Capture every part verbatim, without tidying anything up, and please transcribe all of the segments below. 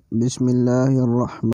बिस्मिल्लाहिर्रहमान।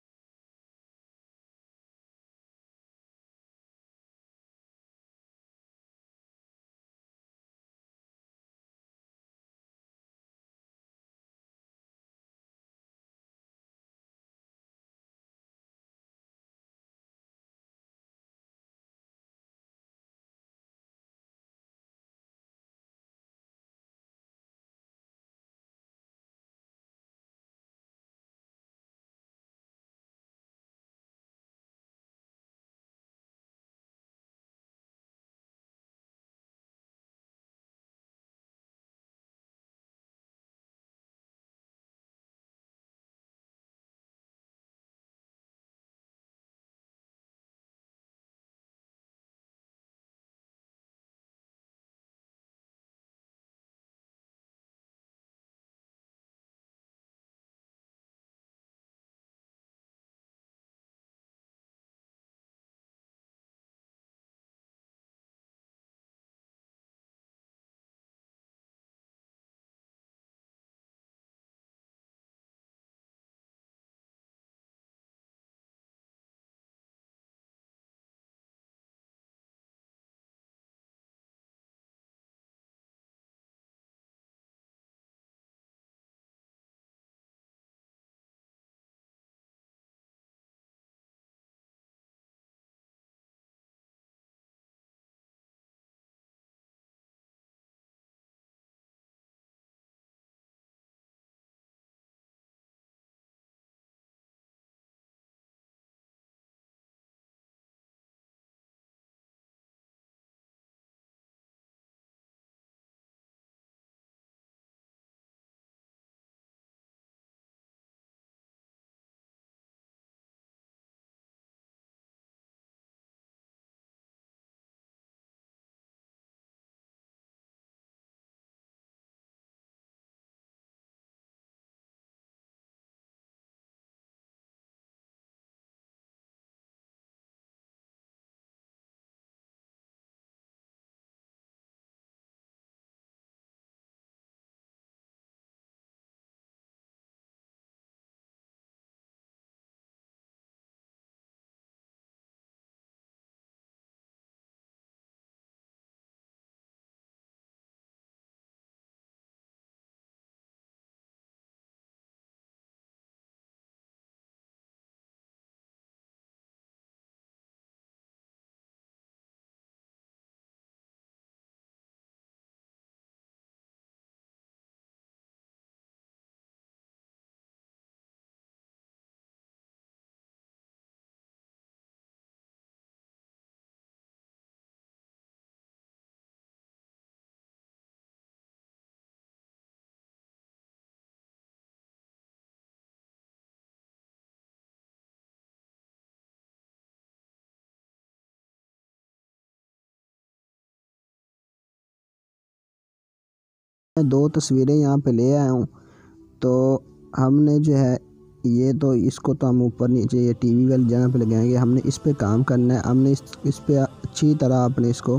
मैं दो तस्वीरें यहाँ पे ले आया हूँ। तो हमने जो है ये तो इसको तो हम ऊपर नीचे ये टीवी वाली जगह पे लगाएंगे। हमने इस पे काम करना है। हमने इस इस पे अच्छी तरह अपने इसको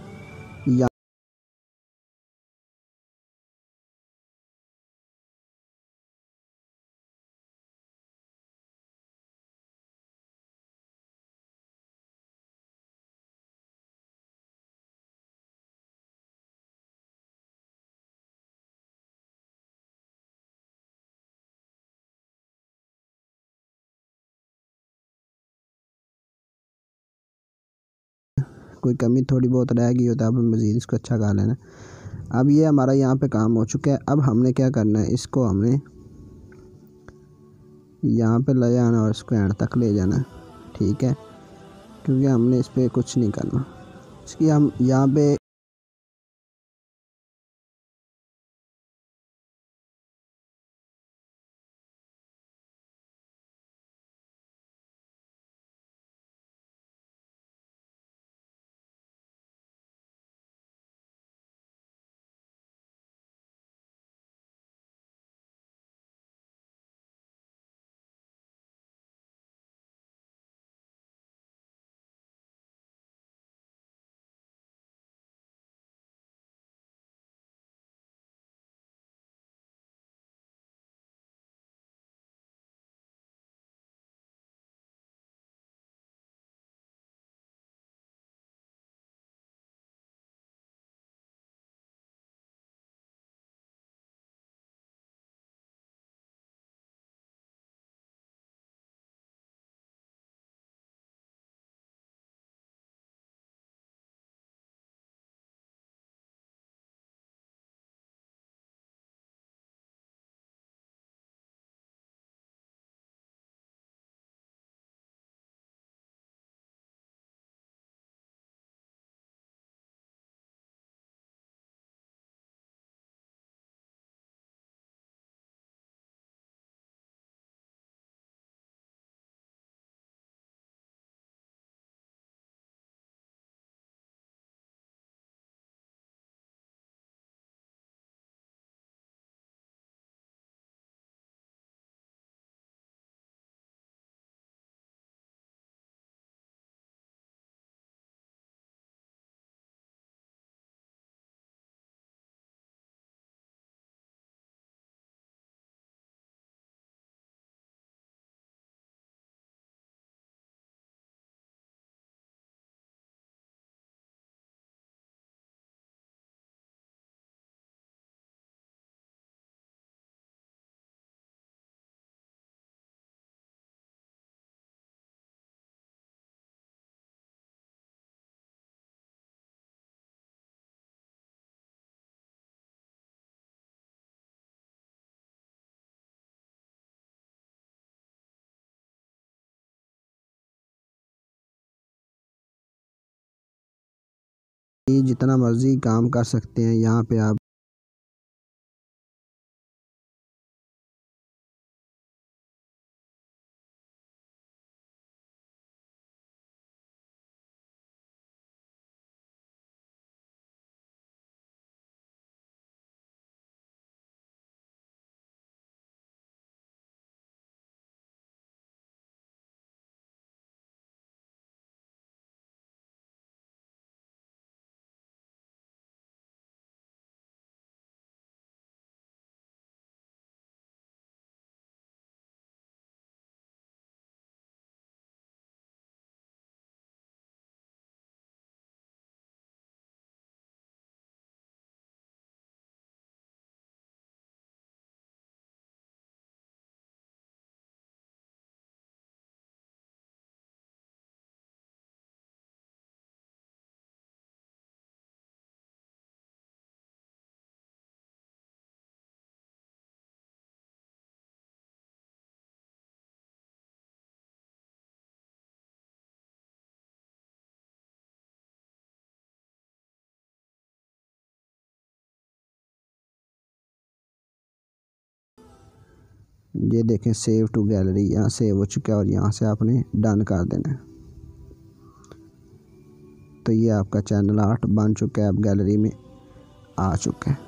या कोई कमी थोड़ी बहुत रह गई हो तो आप मज़ीद इसको अच्छा कर लेना। अब ये हमारा यहाँ पे काम हो चुका है। अब हमने क्या करना है, इसको हमने यहाँ पे ले जाना और इसको एंड तक ले जाना, ठीक है। क्योंकि हमने इस पर कुछ नहीं करना। इसकी हम यहाँ पे ये जितना मर्ज़ी काम कर सकते हैं यहाँ पे आप। ये देखें सेव टू गैलरी, यहाँ सेव हो चुका है और यहाँ से आपने डन कर देना है। तो ये आपका चैनल आर्ट बन चुका है, अब गैलरी में आ चुका है।